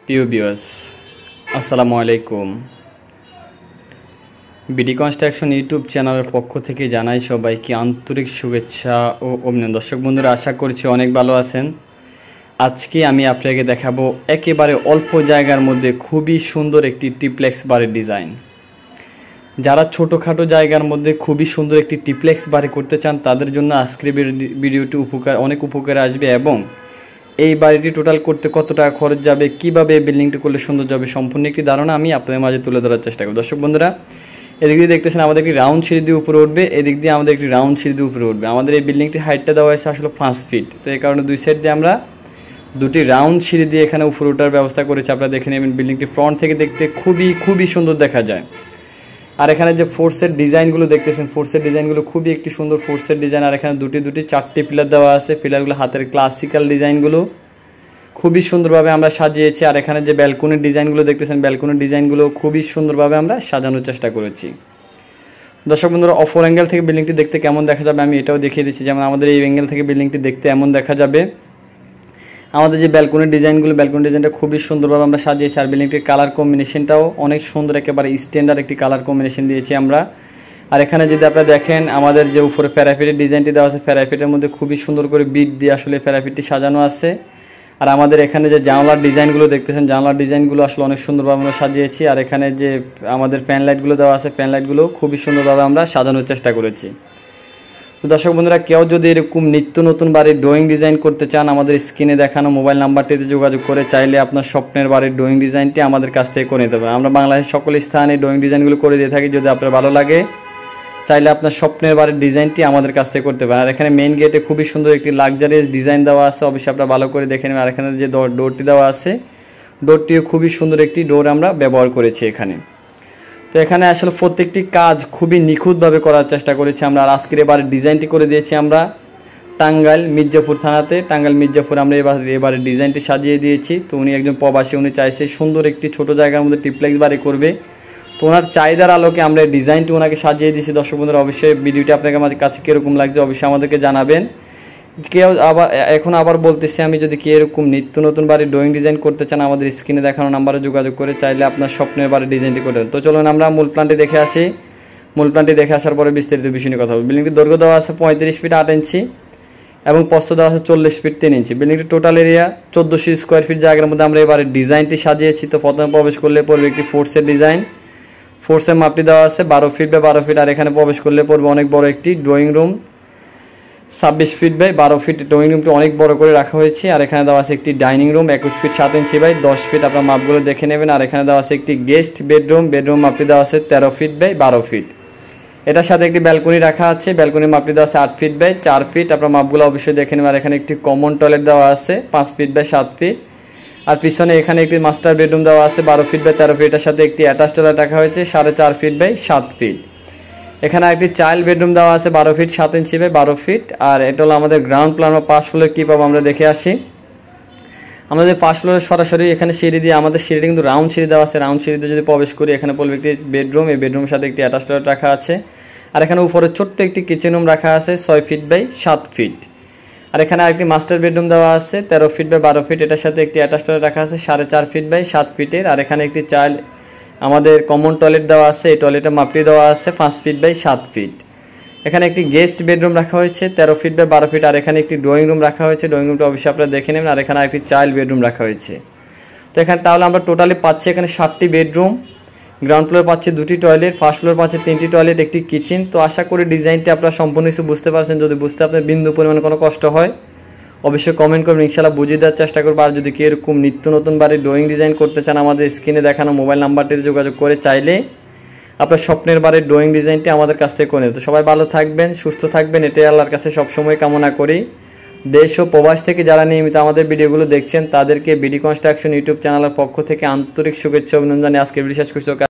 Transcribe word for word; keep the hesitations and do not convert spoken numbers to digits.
প্রিয় ভিউয়ার্স, আসসালামু আলাইকুম। বিডি কনস্ট্রাকশন ইউটিউব চ্যানেলের পক্ষ থেকে জানাই সবাইকে আন্তরিক শুভেচ্ছা ও অভিনন্দন। দর্শক বন্ধুরা, আশা করছি অনেক ভালো আছেন। আজকে আমি আপনাকে দেখাবো একেবারে অল্প জায়গার মধ্যে খুবই সুন্দর একটি ট্রিপ্লেক্স বাড়ির ডিজাইন। যারা ছোটোখাটো জায়গার মধ্যে খুবই সুন্দর একটি ট্রিপ্লেক্স বাড়ি করতে চান তাদের জন্য আজকের ভিডিওটি উপকার অনেক উপকারে আসবে, এবং এই বাড়িটি টোটাল করতে কত টাকা খরচ যাবে, কিভাবে এই বিল্ডিংটি করলে সুন্দর যাবে, সম্পূর্ণ একটি ধারণা আমি আপনাদের মাঝে তুলে ধরার চেষ্টা করব। দর্শক বন্ধুরা, এদিক দিয়ে দেখতেছেন আমাদের একটি রাউন্ড সিঁড়ি দিয়ে উপরে উঠবে, এদিক দিয়ে আমাদের একটি রাউন্ড সিঁড়ি দিয়ে উপরে উঠবে। আমাদের এই বিল্ডিংটির হাইটটা দেওয়া হয়েছে আসলে পাঁচ ফিট, তো এই কারণে দুই সাইড দিয়ে আমরা দুটি রাউন্ড সিঁড়ি দিয়ে এখানে উপরে ওঠার ব্যবস্থা করেছি। আপনারা দেখে নেবেন, বিল্ডিংটি ফ্রন্ট থেকে দেখতে খুবই খুবই সুন্দর দেখা যায়। আর এখানে যে ফোর্সের ডিজাইনগুলো দেখতেছেন, ফোর্সের ডিজাইনগুলো খুবই একটি সুন্দর ফোর্সের ডিজাইন। আর এখানে দুটি দুটি চারটি পিলার দেওয়া আছে, পিলারগুলো হাতের ক্লাসিক্যাল ডিজাইনগুলো খুবই সুন্দরভাবে আমরা সাজিয়েছি। আর এখানে যে ব্যালকনির ডিজাইনগুলো দেখতেছেন, ব্যালকনির ডিজাইনগুলো খুবই সুন্দরভাবে আমরা সাজানোর চেষ্টা করেছি। দর্শক বন্ধুরা, অপর অ্যাঙ্গেল থেকে বিল্ডিংটি দেখতে কেমন দেখা যাবে আমি এটাও দেখিয়ে দিচ্ছি। যেমন আমাদের এই অ্যাঙ্গেল থেকে বিল্ডিংটি দেখতে এমন দেখা যাবে। আমাদের যে ব্যালকনির ডিজাইনগুলো, ব্যালকনি ডিজাইনটা খুবই সুন্দরভাবে আমরা সাজিয়েছি। আর বিল্ডিংটির কালার কম্বিনেশনটাও অনেক সুন্দর, একেবারে স্ট্যান্ডার্ড একটি কালার কম্বিনেশন দিয়েছি আমরা। আর এখানে যদি আপনারা দেখেন, আমাদের যে উপরে প্যারাপিটের ডিজাইনটি দেওয়া আছে, প্যারাপিটের মধ্যে খুবই সুন্দর করে বিট দিয়ে আসলে প্যারাপিটটি সাজানো আছে। আর আমাদের এখানে যে জানলার ডিজাইনগুলো দেখতেছেন, জানলার ডিজাইনগুলো আসলে অনেক সুন্দরভাবে আমরা সাজিয়েছি। আর এখানে যে আমাদের ফ্যান লাইটগুলো দেওয়া আছে, ফ্যান লাইটগুলো খুবই সুন্দরভাবে আমরা সাজানোর চেষ্টা করেছি। তো দর্শক বন্ধুরা, কেউ যদি এরকম নিত্য নতুন বাড়ির ড্রয়িং ডিজাইন করতে চান, আমাদের স্ক্রিনে দেখানো মোবাইল নাম্বারটিতে যোগাযোগ করে চাইলে আপনার স্বপ্নের বাড়ির ড্রয়িং ডিজাইনটি আমাদের কাছ থেকে করে নিতে পারেন। আমরা বাংলাদেশের সকল স্থানে ড্রয়িং ডিজাইনগুলো করে দিয়ে থাকি। যদি আপনার ভালো লাগে, চাইলে আপনার স্বপ্নের বাড়ির ডিজাইনটি আমাদের কাছ থেকে করতে পারেন। আর এখানে মেইন গেটে খুবই সুন্দর একটি লাক্সারিয়াস ডিজাইন দেওয়া আছে, অবশ্যই আপনারা ভালো করে দেখে নেবেন। আর এখানে যে ডোরটি দেওয়া আছে, ডোরটিও খুবই সুন্দর একটি ডোর আমরা ব্যবহার করেছি এখানে। তো এখানে আসলে প্রত্যেকটি কাজ খুবই নিখুঁতভাবে করার চেষ্টা করেছি আমরা। আর আজকের এবারে ডিজাইনটি করে দিয়েছি আমরা টাঙ্গাইল মির্জাপুর থানাতে। টাঙ্গাইল মির্জাপুর আমরা এবার এবারে ডিজাইনটি সাজিয়ে দিয়েছি। তো উনি একজন প্রবাসী, উনি চাইছে সুন্দর একটি ছোট জায়গার মধ্যে ট্রিপ্লেক্স বাড়ি করবে। তো ওনার চাহিদার আলোকে আমরা এই ডিজাইনটি ওনাকে সাজিয়ে দিয়েছি। দর্শক বন্ধুরা, অবশ্যই ভিডিওটি আপনাকে আমাদের কাছে কীরকম লাগছে অবশ্যই আমাদেরকে জানাবেন। কেউ আবার এখন আবার বলতেছি আমি, যদি কি এরকম নিত্য নতুন বাড়ির ড্রয়িং ডিজাইন করতে চান, আমাদের স্ক্রিনে দেখানো নাম্বারে যোগাযোগ করে চাইলে আপনার স্বপ্নের বাড়ির ডিজাইনটি করতে পারেন। তো চলুন আমরা মূল প্ল্যানটি দেখে আসি। মূল প্ল্যানটি দেখে আসার পরে বিস্তারিত বিষয় নিয়ে কথা বলব। বিল্ডিংটির দৈর্ঘ্য দেওয়া আছে পঁয়ত্রিশ ফিট আট ইঞ্চি এবং প্রস্থ দেওয়া আছে চল্লিশ ফিট তিন ইঞ্চি। বিল্ডিংটির টোটাল এরিয়া চোদ্দোশো স্কোয়ার ফিট জায়গার মধ্যে আমরা এবারে ডিজাইনটি সাজিয়েছি। তো প্রথমে প্রবেশ করলে পড়বে একটি ফোর্সের ডিজাইন। ফোর্সের মাপটি দেওয়া আছে বারো ফিট বাই বারো ফিট। আর এখানে প্রবেশ করলে পড়বে অনেক বড় একটি ড্রয়িং রুম, ছাব্বিশ ফিট বাই বারো ফিট। ড্রয়িং রুমটি অনেক বড় করে রাখা হয়েছে। আর এখানে দেওয়া আছে একটি ডাইনিং রুম একুশ ফিট সাত ইঞ্চি বাই দশ ফিট, আপনার মাপগুলো দেখে নেবেন। আর এখানে দেওয়া আছে একটি গেস্ট বেডরুম, বেডরুম মাপটি দেওয়া আছে তেরো ফিট বাই বারো ফিট। এটার সাথে একটি ব্যালকনি রাখা আছে, ব্যালকনির মাপটি দেওয়া আছে আট ফিট বাই চার ফিট, আপনার মাপগুলো অবশ্যই দেখে নেবেন। আর এখানে একটি কমন টয়লেট দেওয়া আছে পাঁচ ফিট বাই সাত ফিট। আর পিছনে এখানে একটি মাস্টার বেডরুম দেওয়া আছে বারো ফিট বাই তেরো ফিট, এটার সাথে একটি অ্যাটাচ টয়লেট রাখা হয়েছে সাড়ে চার ফিট বাই সাত ফিট। এখানে একটি চাইল্ড বেডরুম দেওয়া আছে বারো ফিট সাত ইঞ্চি বাই বারো ফিট। আর এটা হলো আমাদের গ্রাউন্ড প্ল্যান বা পাঁচ ফ্লোরে কী পাবো আমরা দেখে আসি। আমাদের পাঁচ ফ্লোরে সরাসরি এখানে সিঁড়ি দিয়ে, আমাদের সিঁড়িটি কিন্তু রাউন্ড সিঁড়ি দেওয়া আছে। রাউন্ড সিঁড়িতে যদি প্রবেশ করি, এখানে পড়বে একটি বেডরুম, এই বেডরুমের সাথে একটি অ্যাটাচ টয়লেট রাখা আছে। আর এখানে উপরে ছোট্ট একটি কিচেন রুম রাখা আছে ছয় ফিট বাই সাত ফিট। আর এখানে আরেকটি মাস্টার বেডরুম দেওয়া আছে তেরো ফিট বাই বারো ফিট, এটার সাথে একটি অ্যাটাচ টয়লেট রাখা আছে সাড়ে চার ফিট বাই সাত ফিটের। আর এখানে একটি চাইল্ড আমাদের কমন টয়লেট দেওয়া আছে, এই টয়লেটের মাপটি দেওয়া আছে পাঁচ ফিট বাই সাত ফিট। এখানে একটি গেস্ট বেডরুম রাখা হয়েছে তেরো ফিট বাই বারো ফিট। আর এখানে একটি ড্রয়িং রুম রাখা হয়েছে, ড্রয়িং রুমটা অবশ্যই আপনারা দেখে নেবেন। আর এখানে একটি চাইল্ড বেডরুম রাখা হয়েছে। তো এখানে তাহলে আমরা টোটালি পাচ্ছি এখানে সাতটি বেডরুম, গ্রাউন্ড ফ্লোর পাচ্ছি দুটি টয়লেট, ফার্স্ট ফ্লোর পাচ্ছি তিনটি টয়লেট একটি কিচেন। তো আশা করি ডিজাইনটি আপনারা সম্পূর্ণ কিছু বুঝতে পারছেন। যদি বুঝতে আপনার বিন্দু পরিমাণে কোনো কষ্ট হয় অবশ্যই কমেন্ট করবেন, ইনশাআল্লাহ বুঝিয়ে দেওয়ার চেষ্টা করবো। আর যদি কি এরকম নিত্য নতুন বাড়ির ড্রয়িং ডিজাইন করতে চান, আমাদের স্ক্রিনে দেখানো মোবাইল নাম্বারটিতে যোগাযোগ করে চাইলে আপনার স্বপ্নের বাড়ির ড্রয়িং ডিজাইনটি আমাদের কাছ থেকে করে। তো সবাই ভালো থাকবেন, সুস্থ থাকবেন, এটাই আল্লাহর কাছে সবসময় কামনা করি। দেশ ও প্রবাস থেকে যারা নিয়মিত আমাদের ভিডিওগুলো দেখছেন তাদেরকে বিডি কনস্ট্রাকশন ইউটিউব চ্যানেলের পক্ষ থেকে আন্তরিক শুভেচ্ছা অভিনন্দন জানিয়ে আজকে ভিডিও শেষ করছি।